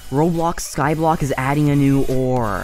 Roblox Skyblock is adding a new ore.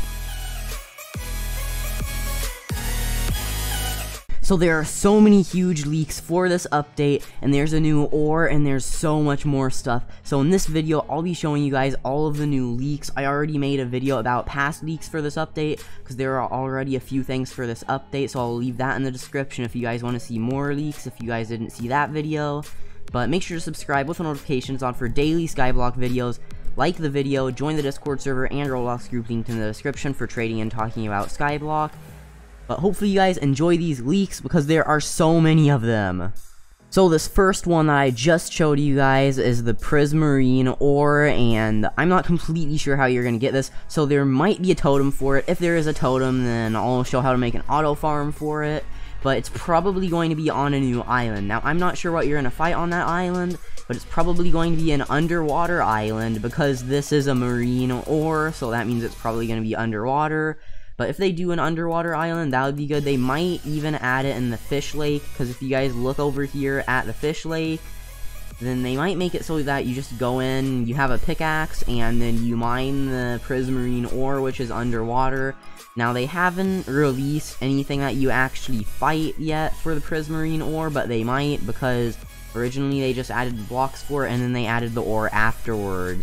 So there are so many huge leaks for this update, and there's a new ore, and there's so much more stuff. So in this video, I'll be showing you guys all of the new leaks. I already made a video about past leaks for this update, because there are already a few things for this update, so I'll leave that in the description if you guys want to see more leaks, if you guys didn't see that video. But make sure to subscribe with the notifications on for daily Skyblock videos. Like the video, join the Discord server and Roblox group linked in the description for trading and talking about Skyblock. But hopefully you guys enjoy these leaks because there are so many of them. So this first one that I just showed you guys is the Prismarine ore, and I'm not completely sure how you're going to get this, so there might be a totem for it. If there is a totem, then I'll show how to make an auto farm for it, but it's probably going to be on a new island. Now, I'm not sure what you're going to fight on that island, but it's probably going to be an underwater island because this is a marine ore, so that means it's probably going to be underwater. But if they do an underwater island, that would be good. They might even add it in the fish lake, because if you guys look over here at the fish lake, then they might make it so that you just go in, you have a pickaxe, and then you mine the Prismarine ore, which is underwater. Now, they haven't released anything that you actually fight yet for the Prismarine ore, but they might, because originally they just added the blocks for it, and then they added the ore afterwards.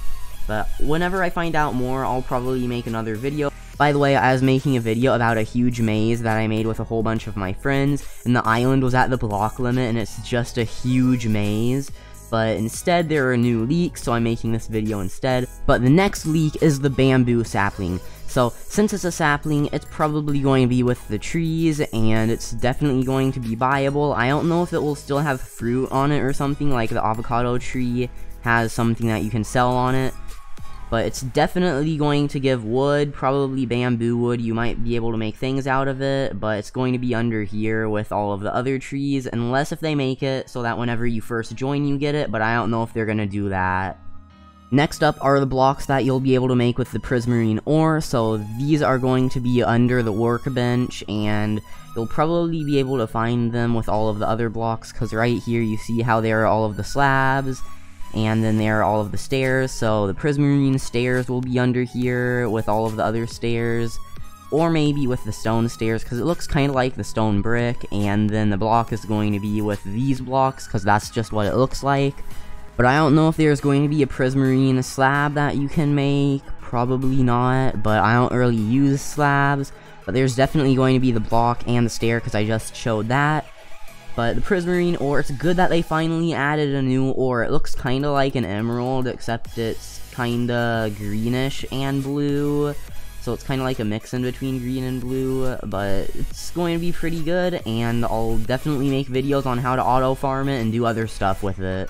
But whenever I find out more, I'll probably make another video. By the way, I was making a video about a huge maze that I made with a whole bunch of my friends, and the island was at the block limit, and it's just a huge maze. But instead, there are new leaks, so I'm making this video instead. But the next leak is the bamboo sapling. So, since it's a sapling, it's probably going to be with the trees, and it's definitely going to be buyable. I don't know if it will still have fruit on it or something, like the avocado tree has something that you can sell on it. But it's definitely going to give wood, probably bamboo wood. You might be able to make things out of it, but it's going to be under here with all of the other trees, unless if they make it so that whenever you first join you get it, but I don't know if they're going to do that. Next up are the blocks that you'll be able to make with the Prismarine ore, so these are going to be under the workbench, and you'll probably be able to find them with all of the other blocks, because right here you see how there are all of the slabs. And then there are all of the stairs, so the Prismarine stairs will be under here with all of the other stairs. Or maybe with the stone stairs, because it looks kind of like the stone brick. And then the block is going to be with these blocks, because that's just what it looks like. But I don't know if there's going to be a Prismarine slab that you can make. Probably not, but I don't really use slabs. But there's definitely going to be the block and the stair, because I just showed that. But the Prismarine ore, it's good that they finally added a new ore. It looks kind of like an emerald, except it's kind of greenish and blue. So it's kind of like a mix in between green and blue, but it's going to be pretty good, and I'll definitely make videos on how to auto farm it and do other stuff with it.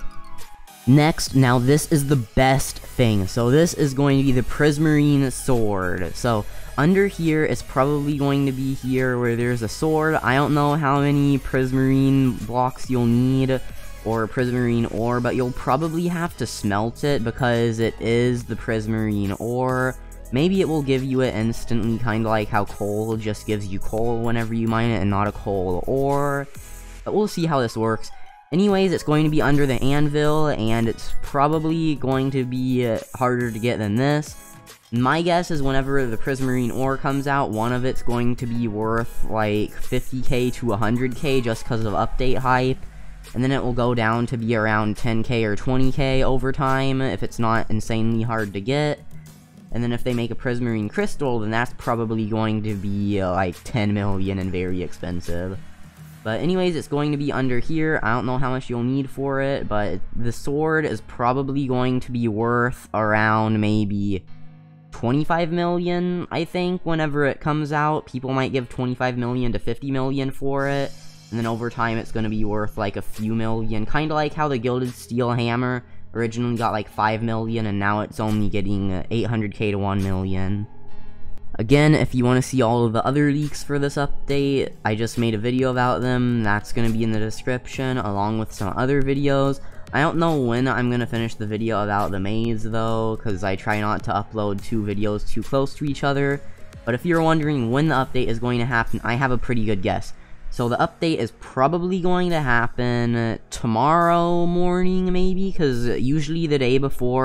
Next, now this is the best thing. So this is going to be the Prismarine sword. So under here, it's probably going to be here where there's a sword. I don't know how many Prismarine blocks you'll need, or Prismarine ore, but you'll probably have to smelt it because it is the Prismarine ore. Maybe it will give you it instantly, kind of like how coal just gives you coal whenever you mine it and not a coal ore. But we'll see how this works. Anyways, it's going to be under the anvil, and it's probably going to be harder to get than this. My guess is whenever the Prismarine ore comes out, one of it's going to be worth like 50k to 100k just because of update hype. And then it will go down to be around 10k or 20k over time if it's not insanely hard to get. And then if they make a Prismarine crystal, then that's probably going to be like 10 million and very expensive. But anyways, it's going to be under here. I don't know how much you'll need for it, but the sword is probably going to be worth around maybe 25 million, I think, whenever it comes out. People might give 25 million to 50 million for it, and then over time it's going to be worth like a few million, kind of like how the Gilded Steel Hammer originally got like 5 million, and now it's only getting 800k to 1 million. Again, if you want to see all of the other leaks for this update, I just made a video about them. That's going to be in the description, along with some other videos. I don't know when I'm going to finish the video about the maze, though, because I try not to upload two videos too close to each other. But if you're wondering when the update is going to happen, I have a pretty good guess. So the update is probably going to happen tomorrow morning, maybe, because usually the day before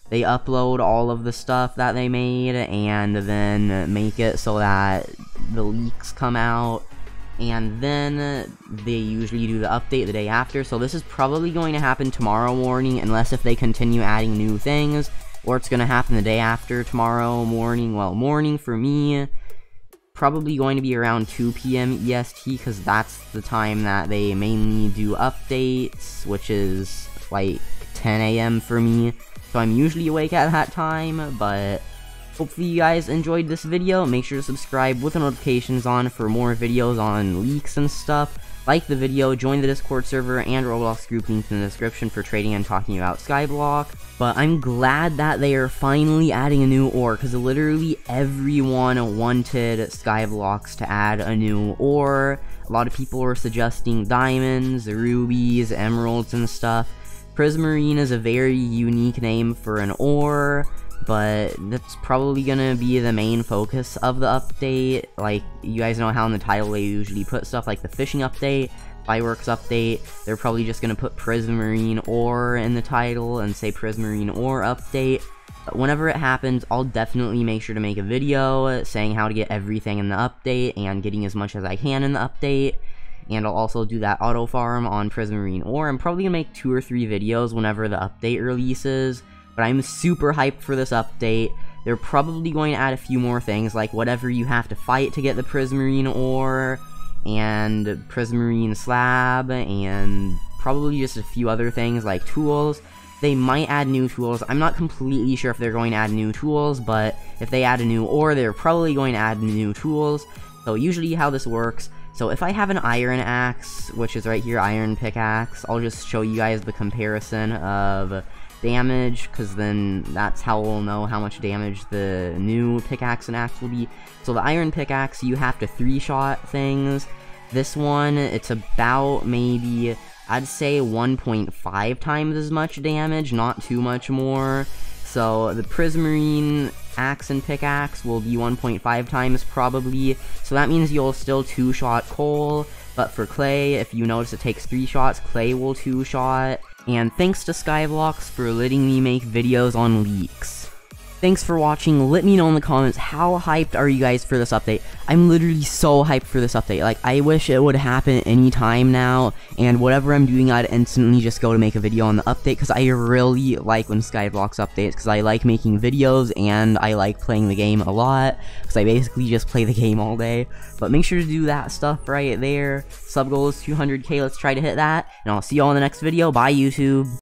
they upload all of the stuff that they made and then make it so that the leaks come out, and then they usually do the update the day after. So this is probably going to happen tomorrow morning, unless if they continue adding new things, or it's going to happen the day after tomorrow morning. Well, morning for me, probably going to be around 2 p.m. EST, because that's the time that they mainly do updates, which is like 10 a.m. for me. So I'm usually awake at that time, but hopefully you guys enjoyed this video. Make sure to subscribe with the notifications on for more videos on leaks and stuff. Like the video, join the Discord server and Roblox group linked in the description for trading and talking about Skyblock. But I'm glad that they are finally adding a new ore, because literally everyone wanted Skyblocks to add a new ore. A lot of people were suggesting diamonds, rubies, emeralds, and stuff. Prismarine is a very unique name for an ore, but that's probably gonna be the main focus of the update. Like, you guys know how in the title they usually put stuff like the fishing update, fireworks update. They're probably just gonna put Prismarine ore in the title and say Prismarine ore update. But whenever it happens, I'll definitely make sure to make a video saying how to get everything in the update and getting as much as I can in the update. And I'll also do that auto farm on Prismarine ore. I'm probably gonna make 2 or 3 videos whenever the update releases. But I'm super hyped for this update. They're probably going to add a few more things, like whatever you have to fight to get the Prismarine ore, and Prismarine slab, and probably just a few other things like tools. They might add new tools. I'm not completely sure if they're going to add new tools, but if they add a new ore, they're probably going to add new tools. So usually how this works, so if I have an iron axe, which is right here, iron pickaxe, I'll just show you guys the comparison of damage, because then that's how we'll know how much damage the new pickaxe and axe will be. So the iron pickaxe, you have to 3-shot things. This one, it's about maybe, I'd say 1.5 times as much damage, not too much more. So the Prismarine axe and pickaxe will be 1.5 times probably, so that means you'll still 2-shot coal. But for clay, if you notice it takes 3 shots, clay will 2-shot. And thanks to Skyblocks for letting me make videos on leaks. Thanks for watching. Let me know in the comments, how hyped are you guys for this update? I'm literally so hyped for this update. Like, I wish it would happen anytime now, and whatever I'm doing, I'd instantly just go to make a video on the update, because I really like when Skyblocks updates, because I like making videos, and I like playing the game a lot, because I basically just play the game all day. But make sure to do that stuff right there. Sub goal is 200k, let's try to hit that, and I'll see you all in the next video. Bye, YouTube!